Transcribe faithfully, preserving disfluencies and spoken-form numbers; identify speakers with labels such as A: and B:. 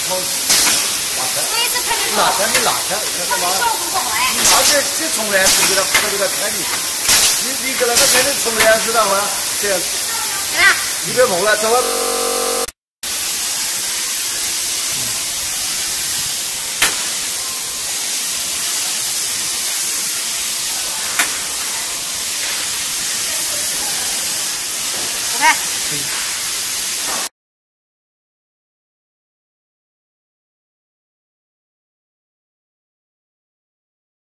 A: 好拿开。
B: 我也是看你
A: 拿开你拿开，看到吗？你拿起这重来是给他他给他开你，你你跟那个开的重来知道吗？这样。一边碰了，走了。